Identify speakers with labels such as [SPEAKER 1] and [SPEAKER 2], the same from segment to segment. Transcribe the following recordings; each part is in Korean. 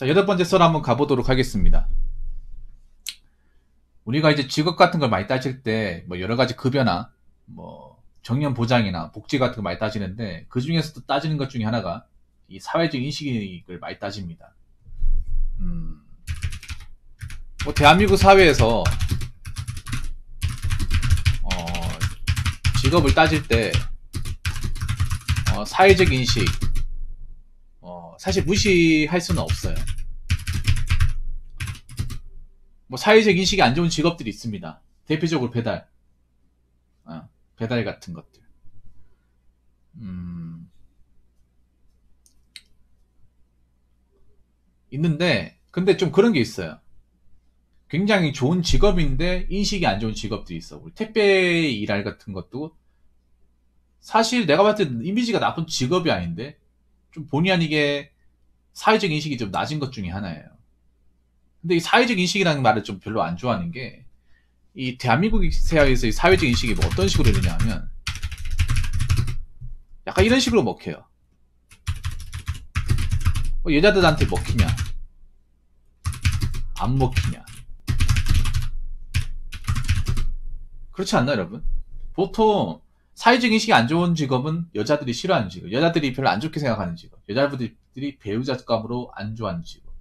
[SPEAKER 1] 자, 8번째 썰 한번 가보도록 하겠습니다. 우리가 이제 직업 같은 걸 많이 따질 때, 뭐, 여러 가지 급여나, 뭐, 정년 보장이나 복지 같은 거 많이 따지는데, 그 중에서도 따지는 것 중에 하나가, 이 사회적 인식을 많이 따집니다. 뭐, 대한민국 사회에서, 직업을 따질 때, 사회적 인식, 사실 무시할 수는 없어요. 뭐 사회적 인식이 안 좋은 직업들이 있습니다. 대표적으로 배달, 배달 같은 것들. 있는데, 근데 좀 그런 게 있어요. 굉장히 좋은 직업인데 인식이 안 좋은 직업들이 있어. 우리 택배 일할 같은 것도 사실 내가 봤을 때 이미지가 나쁜 직업이 아닌데 좀 본의 아니게 사회적 인식이 좀 낮은 것 중에 하나예요. 근데 이 사회적 인식이라는 말을 좀 별로 안 좋아하는 게, 이 대한민국 사회에서 이 사회적 인식이 뭐 어떤 식으로 되느냐 하면, 약간 이런 식으로 먹혀요. 여자들한테 먹히냐? 안 먹히냐? 그렇지 않나요, 여러분? 보통 사회적 인식이 안 좋은 직업은 여자들이 싫어하는 직업, 여자들이 별로 안 좋게 생각하는 직업, 여자분들이 배우자감으로 안 좋아하는 직업,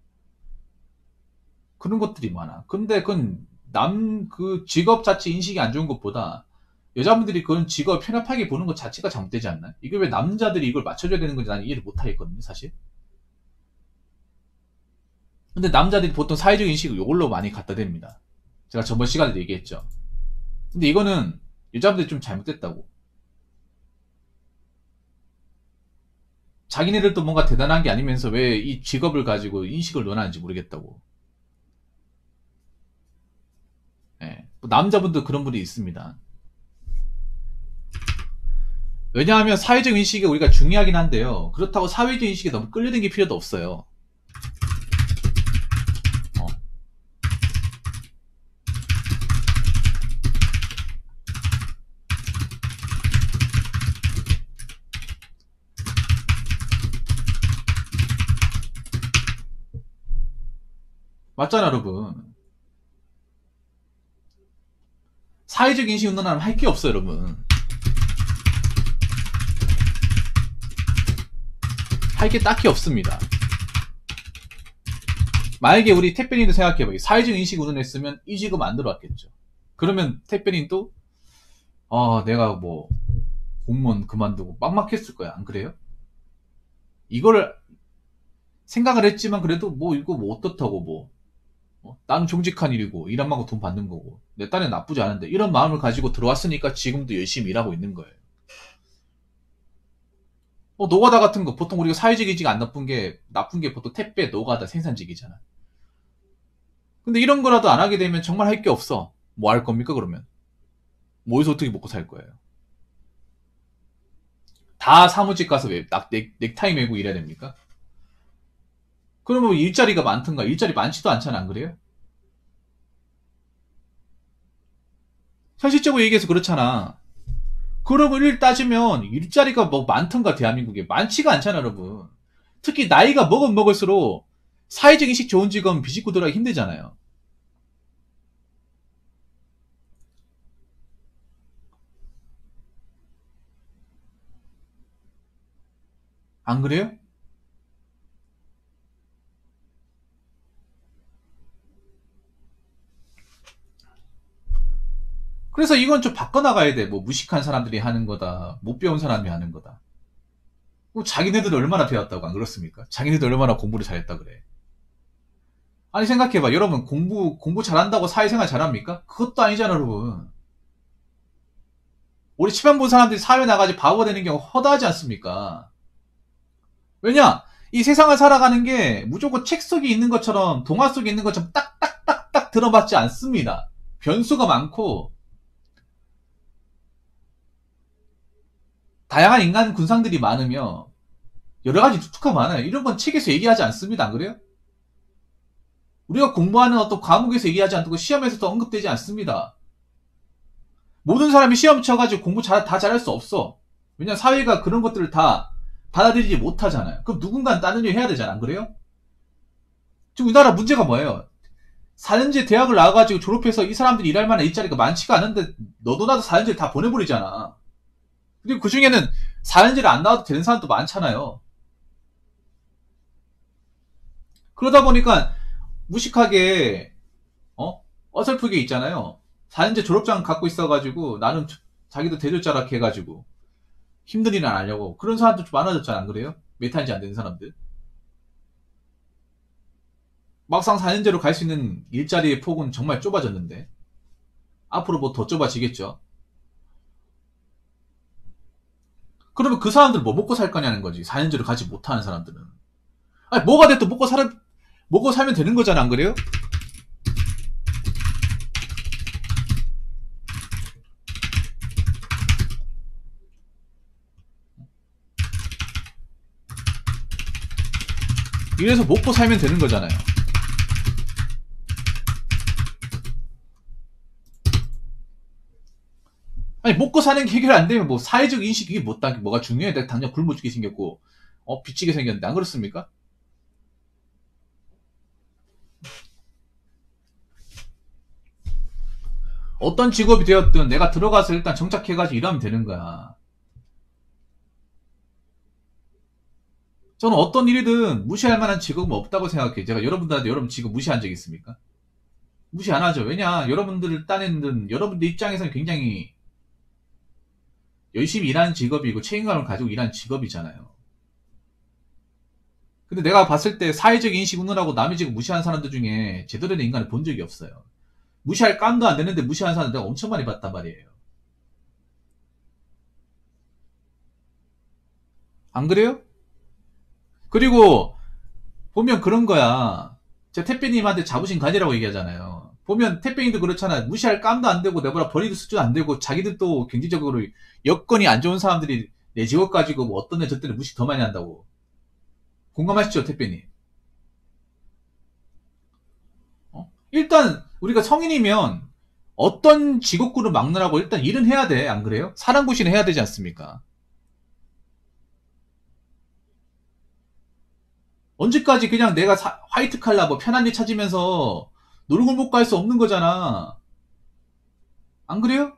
[SPEAKER 1] 그런 것들이 많아. 근데 그건 그 직업 자체 인식이 안 좋은 것보다 여자분들이 그런 직업을 편협하게 보는 것 자체가 잘못되지 않나요? 이게 왜 남자들이 이걸 맞춰줘야 되는 건지 나는 이해를 못 하겠거든요, 사실. 근데 남자들이 보통 사회적 인식을 이걸로 많이 갖다 댑니다. 제가 저번 시간에도 얘기했죠. 근데 이거는 여자분들이 좀 잘못됐다고. 자기네들도 뭔가 대단한 게 아니면서 왜 이 직업을 가지고 인식을 논하는지 모르겠다고. 예. 남자분도 그런 분이 있습니다. 왜냐하면 사회적 인식이 우리가 중요하긴 한데요. 그렇다고 사회적 인식에 너무 끌려다닐 필요도 없어요. 맞잖아, 여러분. 사회적 인식 운동하면 할 게 없어요, 여러분. 할 게 딱히 없습니다. 만약에 우리 택배님도 생각해봐요. 사회적 인식 운동했으면 이 직업 안 들어왔겠죠. 그러면 택배님도 내가 뭐 공무원 그만두고 막막했을 거야. 안 그래요? 이거를 생각을 했지만 그래도 뭐 이거 뭐 어떻다고 나는 정직한 일이고 일하면 돈 받는 거고 내 딴에 나쁘지 않은데 이런 마음을 가지고 들어왔으니까 지금도 열심히 일하고 있는 거예요. 노가다 같은 거 보통 우리가 사회적 인식이 안 나쁜 게 보통 택배, 노가다, 생산직이잖아. 근데 이런 거라도 안 하게 되면 정말 할 게 없어. 뭐 할 겁니까 그러면? 뭐에서 어떻게 먹고 살 거예요? 다 사무직 가서 왜 넥타이 메고 일해야 됩니까? 그러면 일자리가 많던가? 일자리 많지도 않잖아, 안 그래요? 현실적으로 얘기해서 그렇잖아. 그러면 일 따지면 일자리가 뭐 많던가 대한민국에 많지가 않잖아, 여러분. 특히 나이가 먹을수록 사회적 인식 좋은 직업은 비집고 들어가기 힘들잖아요. 안 그래요? 그래서 이건 좀 바꿔나가야 돼. 뭐 무식한 사람들이 하는 거다. 못 배운 사람이 하는 거다. 자기네들 얼마나 배웠다고 안 그렇습니까? 자기네들 얼마나 공부를 잘했다 그래. 아니 생각해봐. 여러분 공부 잘한다고 사회생활 잘합니까? 그것도 아니잖아, 여러분. 우리 치안 본 사람들이 사회 나가지 바보 되는 경우 허다하지 않습니까? 왜냐? 이 세상을 살아가는 게 무조건 책 속에 있는 것처럼 동화 속에 있는 것처럼 딱딱딱딱 들어맞지 않습니다. 변수가 많고 다양한 인간 군상들이 많으며 여러 가지 두툭가 많아요. 이런 건 책에서 얘기하지 않습니다. 안 그래요? 우리가 공부하는 어떤 과목에서 얘기하지 않고 시험에서도 언급되지 않습니다. 모든 사람이 시험 쳐가지고 공부 다 잘할 수 없어. 왜냐면 사회가 그런 것들을 다 받아들이지 못하잖아요. 그럼 누군가는 다른 일 해야 되잖아. 안 그래요? 지금 우리나라 문제가 뭐예요? 4년제 대학을 나와가지고 졸업해서 이 사람들이 일할 만한 일자리가 많지가 않은데 너도 나도 4년제를 다 보내버리잖아. 그리고 그 중에는 4년제를 안 나와도 되는 사람도 많잖아요. 그러다 보니까 무식하게 어설프게 있잖아요. 4년제 졸업장 갖고 있어가지고 나는 자기도 대졸자락 해가지고 힘든 일은 안 하려고 그런 사람도 좀 많아졌잖아. 안 그래요? 메탄지 안 되는 사람들. 막상 4년제로 갈 수 있는 일자리의 폭은 정말 좁아졌는데 앞으로 뭐 더 좁아지겠죠. 그러면 그 사람들 뭐 먹고 살 거냐는 거지. 4년제로 가지 못하는 사람들은. 아니 뭐가 됐든 먹고 살면 되는 거잖아. 안 그래요? 이래서 먹고 살면 되는 거잖아요. 아니 먹고 사는 게 해결 안 되면 뭐 사회적 인식 이게 뭐가 중요해? 내가 당장 굶어 죽게 생겼고 비치게 생겼는데 안 그렇습니까? 어떤 직업이 되었든 내가 들어가서 일단 정착해가지고 일하면 되는 거야. 저는 어떤 일이든 무시할 만한 직업은 없다고 생각해요. 제가 여러분들한테 여러분 직업 무시한 적 있습니까? 무시 안 하죠. 왜냐 여러분들을 따내는 여러분들 입장에서는 굉장히 열심히 일하는 직업이고 책임감을 가지고 일하는 직업이잖아요. 근데 내가 봤을 때 사회적 인식 운운하고 남의 직업 무시하는 사람들 중에 제대로 된 인간을 본 적이 없어요. 무시할 감도 안 되는데 무시하는 사람들 내가 엄청 많이 봤단 말이에요. 안 그래요? 그리고 보면 그런 거야. 제가 택배님한테 자부심 가지라고 얘기하잖아요. 보면 택배인도 그렇잖아. 무시할 감도 안 되고 내버려 버리도 수준 안 되고 자기들 또 경제적으로 여건이 안 좋은 사람들이 내 직업 가지고 뭐 어떤 애 저때는 무시 더 많이 한다고. 공감하시죠, 택배님? 일단 우리가 성인이면 어떤 직업군을 막느라고 일단 일은 해야 돼. 안 그래요? 사랑구실은 해야 되지 않습니까? 언제까지 그냥 내가 화이트 칼라 뭐 편한 일 찾으면서 노루골목 갈 수 없는 거잖아. 안 그래요?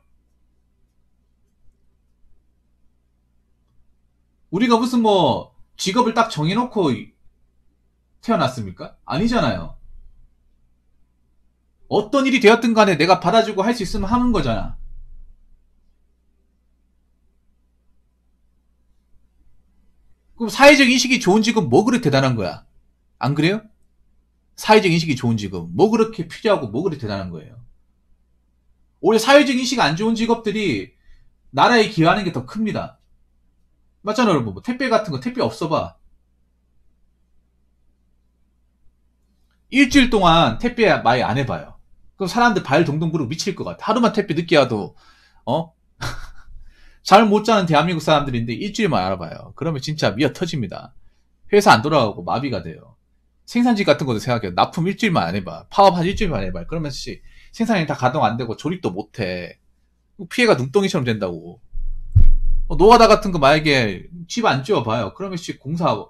[SPEAKER 1] 우리가 무슨 뭐 직업을 딱 정해놓고 태어났습니까? 아니잖아요. 어떤 일이 되었든 간에 내가 받아주고 할 수 있으면 하는 거잖아. 그럼 사회적 인식이 좋은 직업 뭐 그렇게 대단한 거야? 안 그래요? 사회적 인식이 좋은 직업 뭐 그렇게 필요하고 뭐 그렇게 대단한 거예요? 오히려 사회적 인식이 안 좋은 직업들이 나라에 기여하는 게 더 큽니다. 맞잖아 여러분. 뭐 택배 같은 거 택배 없어 봐. 일주일 동안 택배 많이 안 해봐요. 그럼 사람들 발 동동 구르고 미칠 것 같아. 하루만 택배 늦게 와도 어? 잠을 못 자는 대한민국 사람들인데 일주일만 알아봐요. 그러면 진짜 미어 터집니다. 회사 안 돌아가고 마비가 돼요. 생산직 같은 것도 생각해요. 납품 일주일만 안 해봐. 파업 한 일주일만 해봐. 그러면 생산이 다 가동 안 되고 조립도 못 해. 피해가 눈덩이처럼 된다고. 노가다 같은 거 만약에 집 안 지워봐요. 그러면 공사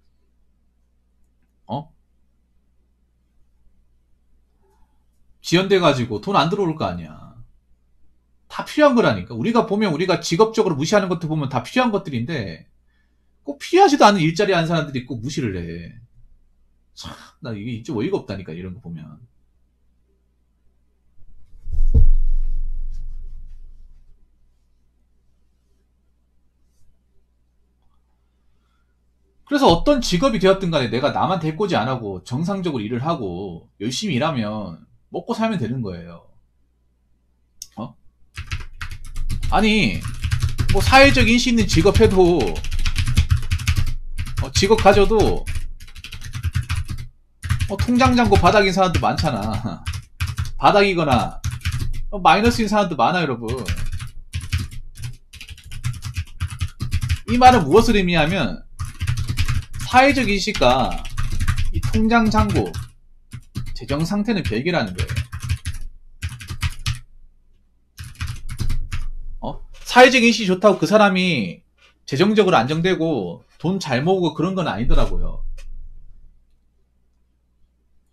[SPEAKER 1] 지연돼가지고 돈 안 들어올 거 아니야. 다 필요한 거라니까. 우리가 보면 우리가 직업적으로 무시하는 것도 보면 다 필요한 것들인데 꼭 필요하지도 않은 일자리 하는 사람들이 꼭 무시를 해. 참, 나 이게 좀 어이가 없다니까 이런 거 보면. 그래서 어떤 직업이 되었든 간에 내가 남한 대꼬지 안 하고 정상적으로 일을 하고 열심히 일하면 먹고 살면 되는 거예요. 아니 뭐 사회적 인식 있는 직업 해도 직업 가져도 통장 잔고 바닥인 사람도 많잖아. 바닥이거나 마이너스인 사람도 많아 여러분. 이 말은 무엇을 의미하면 사회적 인식과 이 통장 잔고 재정 상태는 별개라는 거예요. 사회적 인식이 좋다고 그 사람이 재정적으로 안정되고 돈 잘 모으고 그런 건 아니더라고요.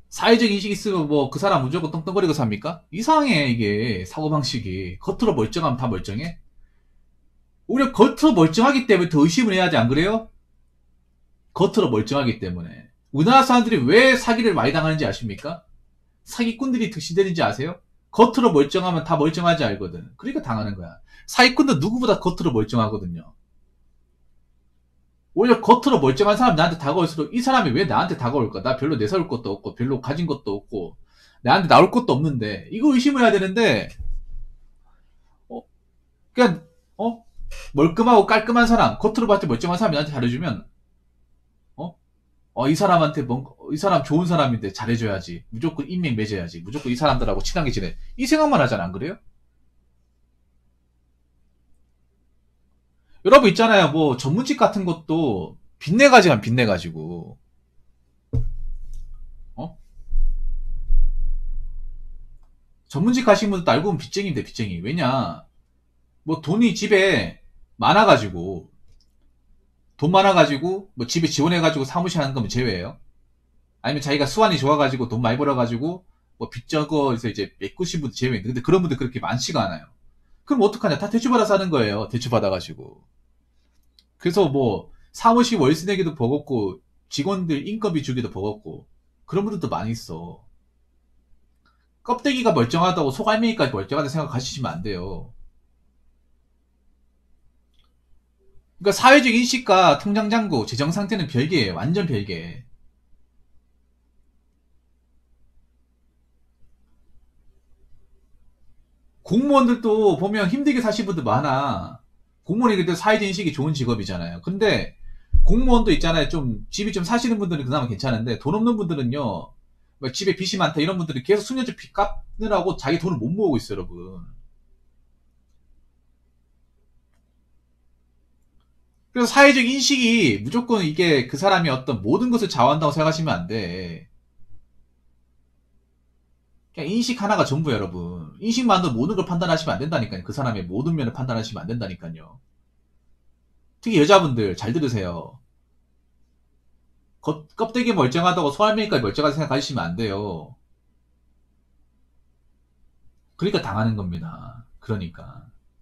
[SPEAKER 1] 사회적 인식 있으면 뭐 그 사람 무조건 떵떵거리고 삽니까? 이상해 이게 사고방식이. 겉으로 멀쩡하면 다 멀쩡해? 오히려 겉으로 멀쩡하기 때문에 더 의심을 해야지 안 그래요? 겉으로 멀쩡하기 때문에. 우리나라 사람들이 왜 사기를 많이 당하는지 아십니까? 사기꾼들이 득실되는지 아세요? 겉으로 멀쩡하면 다 멀쩡하지 알거든. 그러니까 당하는 거야. 사기꾼도 누구보다 겉으로 멀쩡하거든요. 오히려 겉으로 멀쩡한 사람이 나한테 다가올수록 이 사람이 왜 나한테 다가올까? 나 별로 내세울 것도 없고 별로 가진 것도 없고 나한테 나올 것도 없는데 이거 의심을 해야 되는데 어? 그냥 멀끔하고 깔끔한 사람 겉으로 봤을 때 멀쩡한 사람이 나한테 잘해주면 어? 이 사람한테 이 사람 좋은 사람인데 잘해줘야지 무조건 인맥 맺어야지 무조건 이 사람들하고 친하게 지내 이 생각만 하잖아 안 그래요? 여러분 있잖아요 뭐 전문직 같은 것도 빚내가지고 빚내가지고 어? 전문직 가신 분들도 알고 보면 빚쟁이인데 빚쟁이 왜냐 뭐 돈이 집에 많아가지고 돈 많아가지고 뭐 집에 지원해가지고 사무실 하는 거면 제외예요. 아니면 자기가 수완이 좋아가지고 돈 많이 벌어가지고 뭐 빚 적어서 이제 메꾸신 분들 제외인데 근데 그런 분들 그렇게 많지가 않아요. 그럼 어떡하냐 다 대출받아서 하는 거예요. 대출받아가지고. 그래서 뭐 사무실 월세 내기도 버겁고 직원들 인건비 주기도 버겁고 그런 분들도 많이 있어. 껍데기가 멀쩡하다고 속알맹이까지 멀쩡하다고 생각하시면 안 돼요. 그러니까 사회적 인식과 통장 잔고, 재정 상태는 별개예요. 완전 별개. 공무원들도 보면 힘들게 사신 분들 많아. 공무원이 그래도 사회적 인식이 좋은 직업이잖아요. 근데 공무원도 있잖아요. 좀 집이 좀 사시는 분들은 그나마 괜찮은데 돈 없는 분들은요. 뭐 집에 빚이 많다 이런 분들은 계속 수년째 빚 갚느라고 자기 돈을 못 모으고 있어요, 여러분. 그래서 사회적 인식이 무조건 이게 그 사람이 어떤 모든 것을 좌우한다고 생각하시면 안 돼. 그냥 인식 하나가 전부야, 여러분. 인식만으로 모든 걸 판단하시면 안 된다니까요. 그 사람의 모든 면을 판단하시면 안 된다니까요. 특히 여자분들 잘 들으세요. 껍데기 멀쩡하다고 소알맹이까지 멀쩡하게 생각하시면 안 돼요. 그러니까 당하는 겁니다. 그러니까.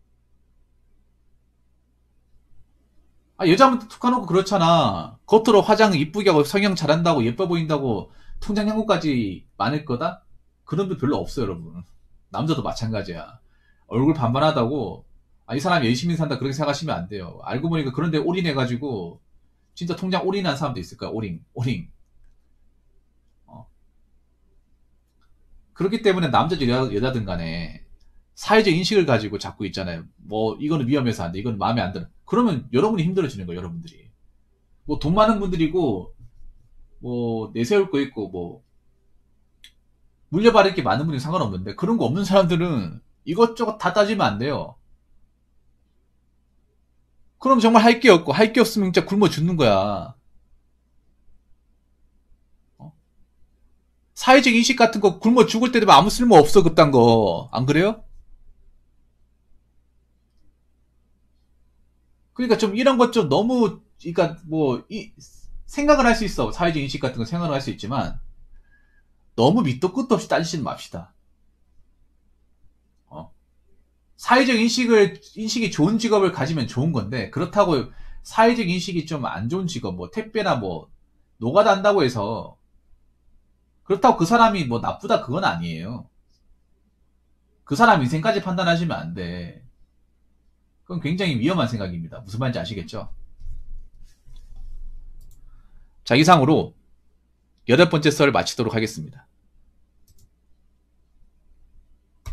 [SPEAKER 1] 여자분들 툭 까놓고 그렇잖아. 겉으로 화장 이쁘게 하고 성형 잘한다고 예뻐 보인다고 통장 잔고까지 많을 거다? 그런 분 별로 없어요, 여러분. 남자도 마찬가지야. 얼굴 반반하다고 이 사람 열심히 산다 그렇게 생각하시면 안 돼요. 알고 보니까 그런데 올인해가지고 진짜 통장 올인한 사람도 있을 거야. 올인. 어. 그렇기 때문에 남자든 여자든 간에 사회적 인식을 가지고 자꾸 있잖아요. 뭐 이거는 위험해서 안 돼. 이거는 마음에 안 들어. 그러면 여러분이 힘들어지는 거예요. 여러분들이. 뭐 돈 많은 분들이고 뭐 내세울 거 있고 뭐 물려받을 게 많은 분이 상관없는데 그런 거 없는 사람들은 이것저것 다 따지면 안 돼요. 그럼 정말 할 게 없고 할 게 없으면 진짜 굶어 죽는 거야. 어? 사회적 인식 같은 거 굶어 죽을 때 되면 아무 쓸모 없어 그딴 거. 안 그래요? 그러니까 좀 이런 것 좀 너무 그러니까 뭐 생각을 할 수 있어. 사회적 인식 같은 거 생각을 할 수 있지만 너무 밑도 끝도 없이 따지지는 맙시다. 어? 사회적 인식이 좋은 직업을 가지면 좋은 건데 그렇다고 사회적 인식이 좀 안 좋은 직업 뭐 택배나 뭐 노가다 한다고 해서 그렇다고 그 사람이 뭐 나쁘다 그건 아니에요. 그 사람 인생까지 판단하시면 안 돼. 그건 굉장히 위험한 생각입니다. 무슨 말인지 아시겠죠? 자, 이상으로 8번째 썰을 마치도록 하겠습니다.